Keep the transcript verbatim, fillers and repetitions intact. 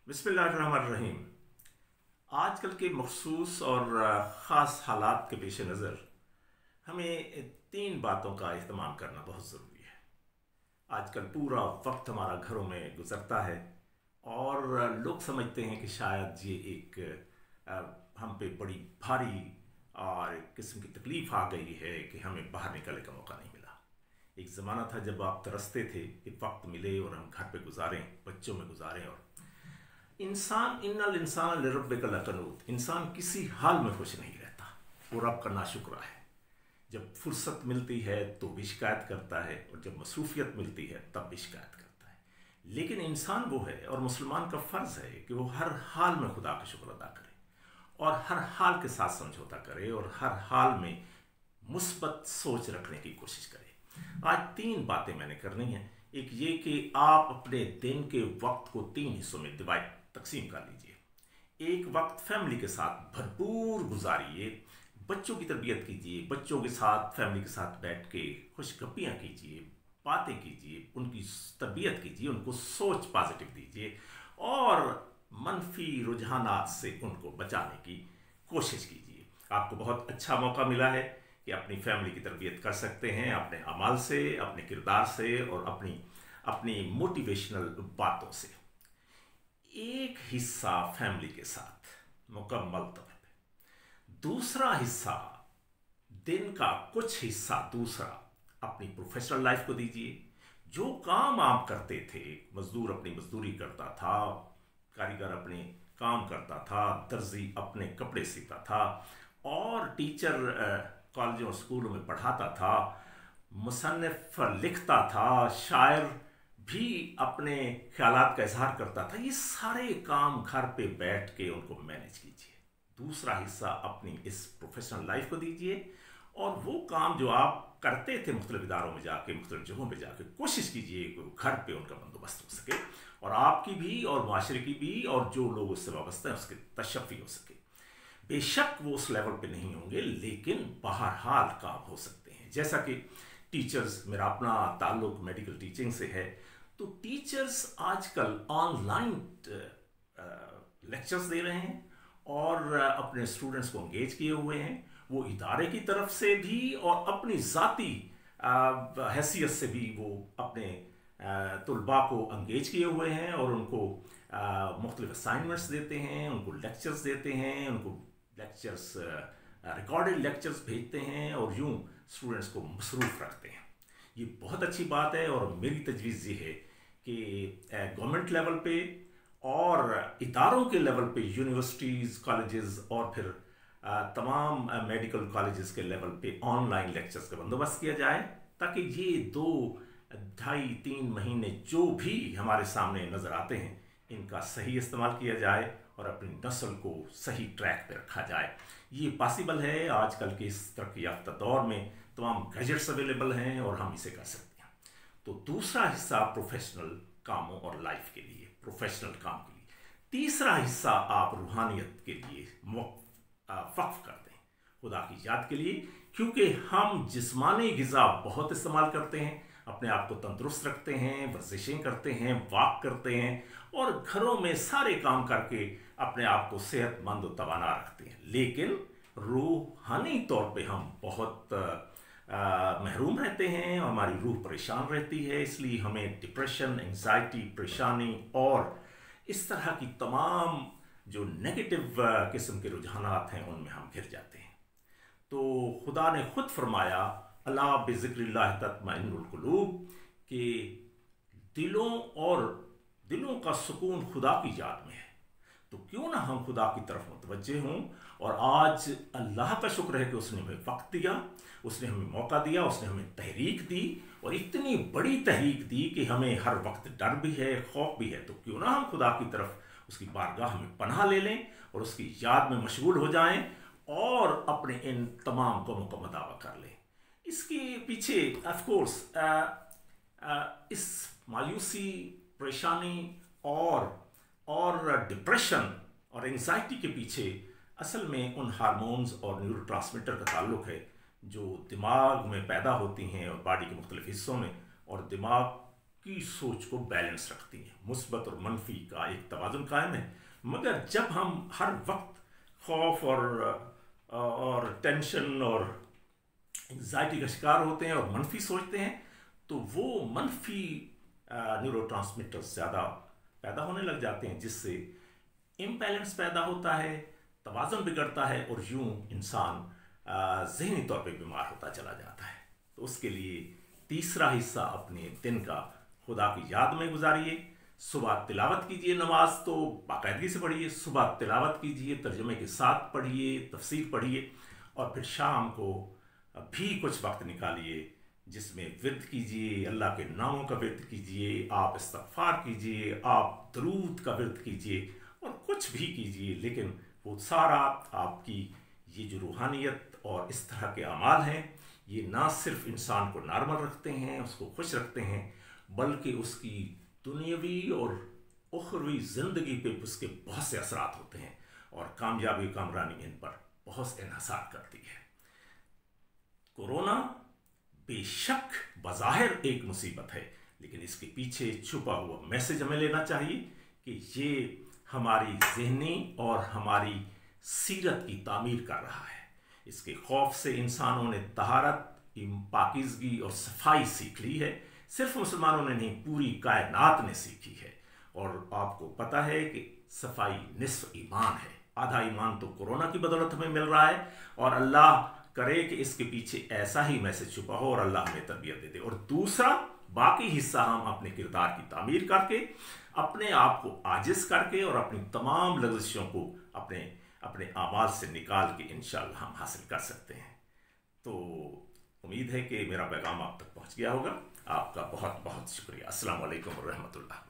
बिस्मिल्लाहिर्रहमानिर्रहीम। आजकल के मखसूस और ख़ास हालात के पेश नज़र हमें तीन बातों का इस्तेमाल करना बहुत ज़रूरी है। आजकल पूरा वक्त हमारा घरों में गुज़रता है और लोग समझते हैं कि शायद ये एक अ, हम पे बड़ी भारी और एक किस्म की तकलीफ़ आ गई है कि हमें बाहर निकलने का मौका नहीं मिला। एक ज़माना था जब आप तरसते थे कि वक्त मिले और हम घर पे गुजारें, बच्चों में गुजारें। और इंसान इन्नल इंसान लिरब्बिकल लकनूत, इंसान किसी हाल में खुश नहीं रहता, वो रब का नाशुक्रा है। जब फुर्सत मिलती है तो भी शिकायत करता है और जब मसरूफियत मिलती है तब भी शिकायत करता है। लेकिन इंसान वो है और मुसलमान का फ़र्ज़ है कि वो हर हाल में खुदा का शुक्र अदा करे और हर हाल के साथ समझौता करे और हर हाल में मुस्बत सोच रखने की कोशिश करे। आज तीन बातें मैंने करनी हैं। एक ये कि आप अपने दिन के वक्त को तीन हिस्सों में डिवाइड तकसीम कर लीजिए। एक वक्त फैमिली के साथ भरपूर गुजारिए, बच्चों की तरबियत कीजिए, बच्चों के साथ फैमिली के साथ बैठ के खुशगपियाँ कीजिए, बातें कीजिए, उनकी तरबियत कीजिए, उनको सोच पॉजिटिव दीजिए और मनफी रुझानात से उनको बचाने की कोशिश कीजिए। आपको बहुत अच्छा मौका मिला है कि अपनी फैमिली की तरबियत कर सकते हैं अपने अमाल से, अपने किरदार से और अपनी अपनी मोटिवेशनल बातों से। एक हिस्सा फैमिली के साथ मुकम्मल तौर पे, दूसरा हिस्सा दिन का कुछ हिस्सा दूसरा अपनी प्रोफेशनल लाइफ को दीजिए। जो काम आप करते थे, मजदूर अपनी मजदूरी करता था, कारीगर अपने काम करता था, दर्जी अपने कपड़े सीता था और टीचर कॉलेजों और स्कूलों में पढ़ाता था, मुसन्निफ लिखता था, शायर भी अपने ख्यालात का इजहार करता था। ये सारे काम घर पे बैठ के उनको मैनेज कीजिए। दूसरा हिस्सा अपनी इस प्रोफेशनल लाइफ को दीजिए और वो काम जो आप करते थे मुख्तलिफ इदारों में जाके, मुख्तलिफ जगहों में जाके, कोशिश कीजिए कि घर पे उनका बंदोबस्त हो सके और आपकी भी और माशरे की भी और जो लोग उससे वाबस्ते हैं उसकी तशफ़ी हो सके। बेशक वो उस लेवल पे नहीं होंगे लेकिन बहरहाल काम हो सकते हैं। जैसा कि टीचर्स, मेरा अपना ताल्लुक मेडिकल टीचिंग से है, तो टीचर्स आजकल ऑनलाइन लेक्चर्स दे रहे हैं और अपने स्टूडेंट्स को एंगेज किए हुए हैं। वो इदारे की तरफ से भी और अपनी ज़ाती हैसियत से भी वो अपने तुलबा को एंगेज किए हुए हैं और उनको मुख्तलिफ असाइनमेंट्स देते हैं, उनको लेक्चर्स देते हैं, उनको लेक्चर्स रिकॉर्डेड लेक्चर्स भेजते हैं और यूं स्टूडेंट्स को मसरूफ़ रखते हैं। ये बहुत अच्छी बात है और मेरी तजवीज़ ये है कि गवर्नमेंट लेवल पे और इदारों के लेवल पे, यूनिवर्सिटीज़, कॉलेजेस और फिर तमाम मेडिकल कॉलेजेस के लेवल पे ऑनलाइन लेक्चर्स का बंदोबस्त किया जाए ताकि ये दो ढाई तीन महीने जो भी हमारे सामने नज़र आते हैं इनका सही इस्तेमाल किया जाए और अपनी नस्ल को सही ट्रैक पे रखा जाए। ये पॉसिबल है। आजकल के इस तरक्की याफ्ता दौर में तमाम गैजेट्स अवेलेबल हैं और हम इसे कर सकते हैं। तो दूसरा हिस्सा प्रोफेशनल कामों और लाइफ के लिए, प्रोफेशनल काम के लिए। तीसरा हिस्सा आप रूहानियत के लिए वक्फ कर दें, खुदा की याद के लिए, क्योंकि हम जिस्मानी ग़िज़ा बहुत इस्तेमाल करते हैं, अपने आप को तंदुरुस्त रखते हैं, वर्जिशें करते हैं, वॉक करते हैं और घरों में सारे काम करके अपने आप को सेहतमंद और तवाना रखते हैं। लेकिन रूहानी तौर पे हम बहुत आ, महरूम रहते हैं, हमारी रूह परेशान रहती है। इसलिए हमें डिप्रेशन, एंजाइटी, परेशानी और इस तरह की तमाम जो नेगेटिव किस्म के रुझानात हैं उनमें हम घिर जाते हैं। तो खुदा ने खुद फरमाया, अला बिज़िक्रिल्लाह तत्मइन्नुल कुलूब, कि दिलों और दिलों का सुकून खुदा की याद में है। तो क्यों ना हम खुदा की तरफ मुतवज्जे हों। और आज अल्लाह का शुक्र है कि उसने हमें वक्त दिया, उसने हमें मौका दिया, उसने हमें तहरीक दी और इतनी बड़ी तहरीक दी कि हमें हर वक्त डर भी है, खौफ भी है। तो क्यों ना हम खुदा की तरफ, उसकी बारगाह में पनाह ले लें और उसकी याद में मशगूल हो जाएं और अपने इन तमाम गमों का मदावा कर लें। इसके पीछे ऑफ कोर्स इस मायूसी, परेशानी और और डिप्रेशन और एंजाइटी के पीछे असल में उन हार्मोन्स और न्यूरोट्रांसमीटर का ताल्लुक है जो दिमाग में पैदा होती हैं और बॉडी के मुख्तलिफ हिस्सों में, और दिमाग की सोच को बैलेंस रखती हैं। मुस्बत और मनफी का एक तवाज़ुन कायम है। मगर जब हम हर वक्त खौफ और और टेंशन और एंजाइटी का शिकार होते हैं और मनफी सोचते हैं, तो वो मनफी न्यूरोट्रांसमीटर्स ज़्यादा पैदा होने लग जाते हैं, जिससे इम्बैलेंस पैदा होता है, तवाज़ुन बिगड़ता है और यूं इंसान ज़हनी तौर पे बीमार होता चला जाता है। तो उसके लिए तीसरा हिस्सा अपने दिन का खुदा की याद में गुजारिए। सुबह तिलावत कीजिए, नमाज तो बाकायदगी से पढ़िए, सुबह तिलावत कीजिए, तर्जुमे के साथ पढ़िए, तफसीर पढ़िए, और फिर शाम को भी कुछ वक्त निकालिए जिसमें विर्द कीजिए, अल्लाह के नामों का विर्द कीजिए, आप इस्तग़फ़ार कीजिए, आप दरूद का विर्द कीजिए और कुछ भी कीजिए, लेकिन वो सारा आपकी ये जो रूहानियत और इस तरह के अमाल हैं, ये ना सिर्फ इंसान को नॉर्मल रखते हैं, उसको खुश रखते हैं, बल्कि उसकी दुनियावी और उखरवी ज़िंदगी पे उसके बहुत से असरात होते हैं और कामयाबी कामरानी इन पर बहुत से इन्हिसार करती है। कोरोना बेशक बज़ाहिर एक मुसीबत है, लेकिन इसके पीछे छुपा हुआ मैसेज हमें लेना चाहिए कि ये हमारी ज़हनी और हमारी सीरत की तामीर कर रहा है। इसके खौफ से इंसानों ने तहारत, पाकीज़गी और सफाई सीख ली है। सिर्फ मुसलमानों ने नहीं, पूरी कायनात ने सीखी है। और आपको पता है कि सफाई निस्फ ईमान है। आधा ईमान तो कोरोना की बदौलत हमें मिल रहा है, और अल्लाह करे कि इसके पीछे ऐसा ही मैसेज छुपा हो और अल्लाह हमें तरबियत दे दे। और दूसरा, बाकी हिस्सा हम अपने किरदार की तामीर करके, अपने आप को आजिज़ करके और अपनी तमाम लग़ज़िशों को अपने अपने आवाज़ से निकाल के इंशाअल्लाह हम हासिल कर सकते हैं। तो उम्मीद है कि मेरा पैगाम आप तक पहुंच गया होगा। आपका बहुत बहुत शुक्रिया। अस्सलाम वालेकुम व रहमतुल्लाह।